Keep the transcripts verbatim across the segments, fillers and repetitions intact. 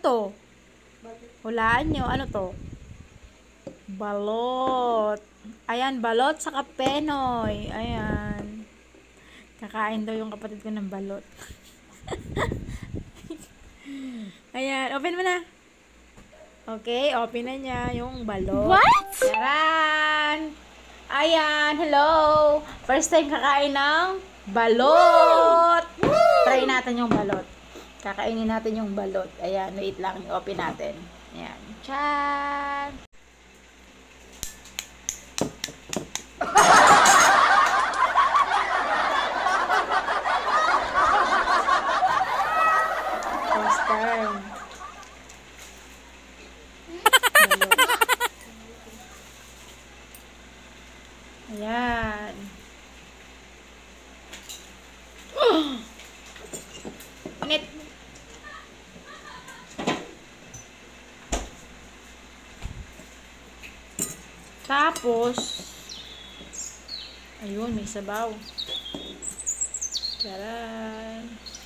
to? Hulaan nyo. Ano to? Balot. Ayan, balot sa Penoy. Ayan. Kakain daw yung kapatid ko ng balot. Ayan, open mo na. Okay, open na niya yung balot. What? Charan! Ayan, hello! First time kakain ng balot! Try natin yung balot. Kakainin natin yung balot. Ayan, wait lang, i-open natin. Ayan, tchan! First time. Ayan. Init. Tapos, ayun, may sabaw. Charan.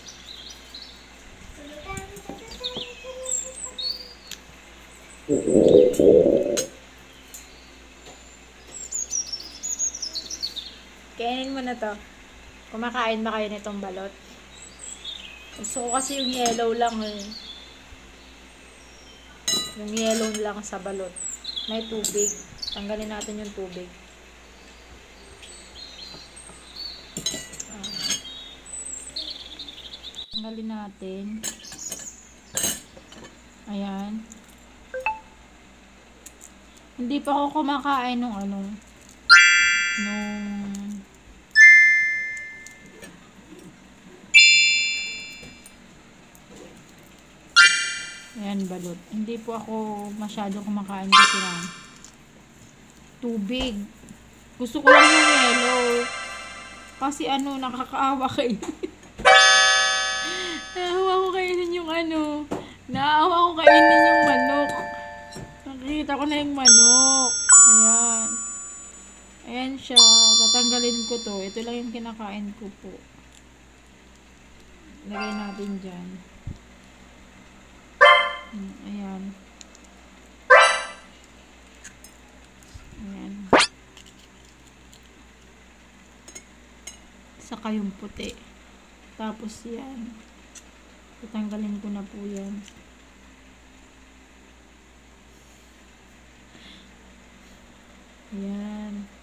Kainin mo na to. Kumakain ba kayo nitong balot? Gusto ko kasi yung yellow lang eh. Yung yellow lang sa balot. May tubig. Tanggalin natin yung tubig. Ah. Tanggalin natin. Ayan. Hindi pa ako kumakain nung ano. Nung ayan, balot. Hindi po ako masyado kumakain kasi ng tubig. Gusto ko lang yung yellow. Kasi ano, nakakaawa kayo. Naawa ko kainin yung ano. Naawa ko kainin yung manok. Nakikita ko na yung manok. Ayan. Ayan siya. Tatanggalin ko to. Ito lang yung kinakain ko po. Lagay natin dyan. Ayan. Ayan. Saka yung puti. Tapos yan. Tatanggalin ko na po yan. Ayan.